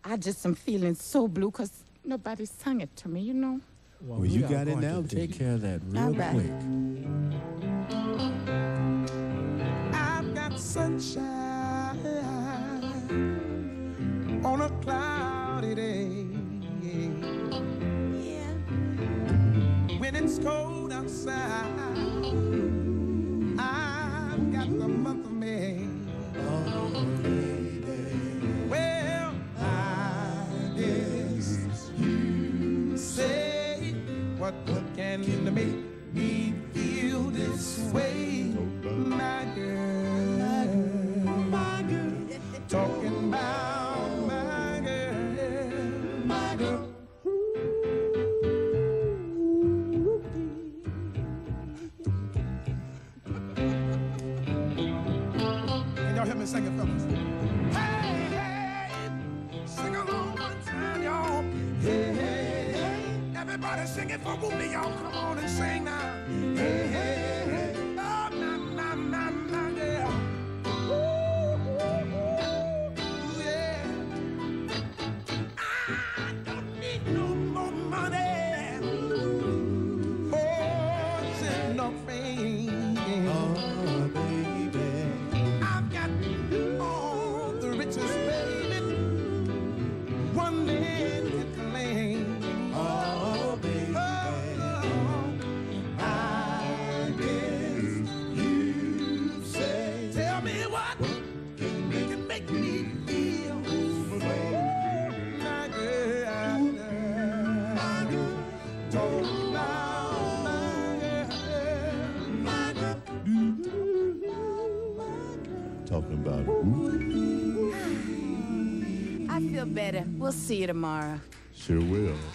I just am feeling so blue because nobody sung it to me, you know. Well, you got it now. Take care of that real right. quick. I've got sunshine on a cloudy day. Yeah. When it's cold outside, I've got the month of May. Oh, baby. Well, I guess you say what can make me feel this way, my girl, my girl, talking about my girl, my girl. Can y'all help me sing it, fellas? Hey, hey, sing along one time, y'all. Hey, hey, hey, everybody sing it for me, y'all. Come on and sing now. Hey, hey, hey, oh, na, yeah. Ooh, yeah. I don't need no more money. Fortune, no fame. Oh, baby. I've got all the riches, baby. One man can claim. Oh, baby. Oh, I guess you say. Tell me what can make me feel this way. My girl, my girl, talk about my girl. Talking about I feel better. We'll see you tomorrow. sure will.